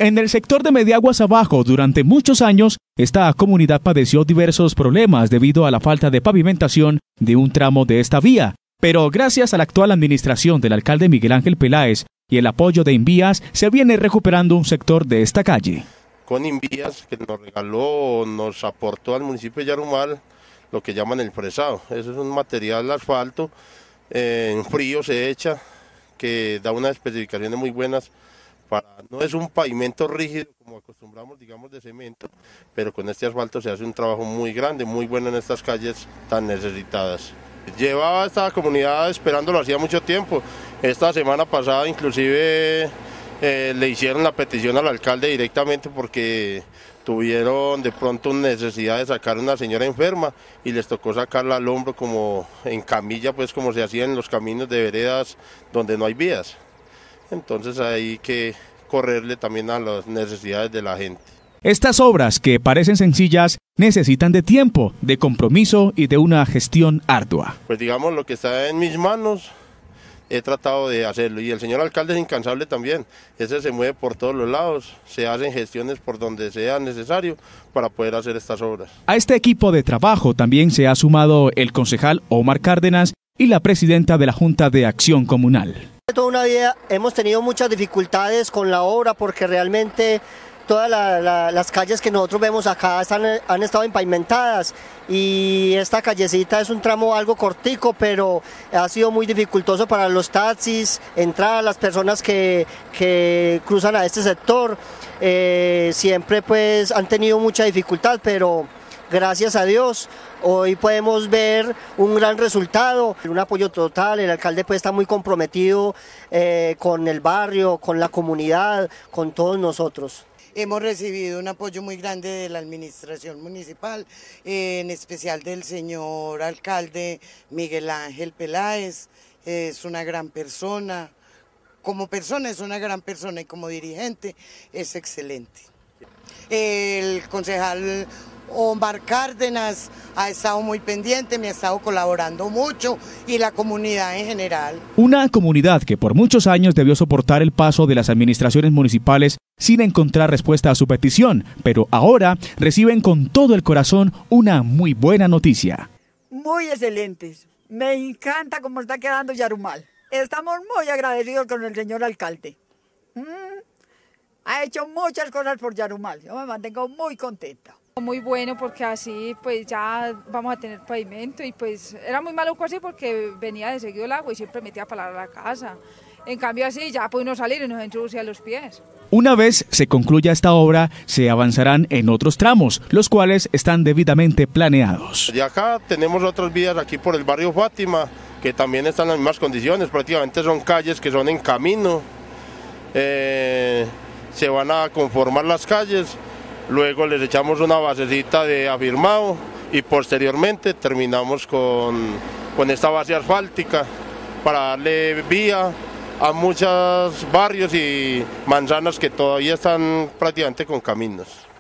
En el sector de Mediaguas Abajo, durante muchos años, esta comunidad padeció diversos problemas debido a la falta de pavimentación de un tramo de esta vía. Pero gracias a la actual administración del alcalde Miguel Ángel Peláez y el apoyo de Invías, se viene recuperando un sector de esta calle. Con Invías, que nos regaló, nos aportó al municipio de Yarumal lo que llaman el fresado. Eso es un material de asfalto, en frío se echa, que da unas especificaciones muy buenas. No es un pavimento rígido como acostumbramos, digamos, de cemento, pero con este asfalto se hace un trabajo muy grande, muy bueno en estas calles tan necesitadas. Llevaba a esta comunidad esperándolo hacía mucho tiempo. Esta semana pasada inclusive le hicieron la petición al alcalde directamente porque tuvieron de pronto necesidad de sacar a una señora enferma y les tocó sacarla al hombro como en camilla, pues como se hacía en los caminos de veredas donde no hay vías. Entonces hay que correrle también a las necesidades de la gente. Estas obras, que parecen sencillas, necesitan de tiempo, de compromiso y de una gestión ardua. Pues digamos, lo que está en mis manos, he tratado de hacerlo. Y el señor alcalde es incansable también. Ese se mueve por todos los lados, se hacen gestiones por donde sea necesario para poder hacer estas obras. A este equipo de trabajo también se ha sumado el concejal Omar Cárdenas y la presidenta de la Junta de Acción Comunal. Toda una vida hemos tenido muchas dificultades con la obra porque realmente todas las calles que nosotros vemos acá han estado empavimentadas y esta callecita es un tramo algo cortico, pero ha sido muy dificultoso para los taxis, entrar a las personas que cruzan a este sector. Siempre pues han tenido mucha dificultad, pero gracias a Dios hoy podemos ver un gran resultado, un apoyo total. El alcalde pues está muy comprometido con el barrio, con la comunidad, con todos nosotros. Hemos recibido un apoyo muy grande de la administración municipal, en especial del señor alcalde Miguel Ángel Peláez. Es una gran persona, como persona es una gran persona y como dirigente es excelente. El concejal Omar Cárdenas ha estado muy pendiente, me ha estado colaborando mucho y la comunidad en general. Una comunidad que por muchos años debió soportar el paso de las administraciones municipales sin encontrar respuesta a su petición, pero ahora reciben con todo el corazón una muy buena noticia. Muy excelentes, me encanta cómo está quedando Yarumal. Estamos muy agradecidos con el señor alcalde. Ha hecho muchas cosas por Yarumal, yo me mantengo muy contenta. Muy bueno porque así pues ya vamos a tener pavimento y pues era muy maluco así porque venía de seguido el agua y siempre metía palabra a la casa. En cambio así ya puede uno salir y nos ensucia los pies. Una vez se concluya esta obra, se avanzarán en otros tramos, los cuales están debidamente planeados. De acá tenemos otras vías aquí por el barrio Fátima, que también están en las mismas condiciones, prácticamente son calles que son en camino. Se van a conformar las calles. Luego les echamos una basecita de afirmado y posteriormente terminamos con esta base asfáltica para darle vía a muchos barrios y manzanas que todavía están prácticamente con caminos.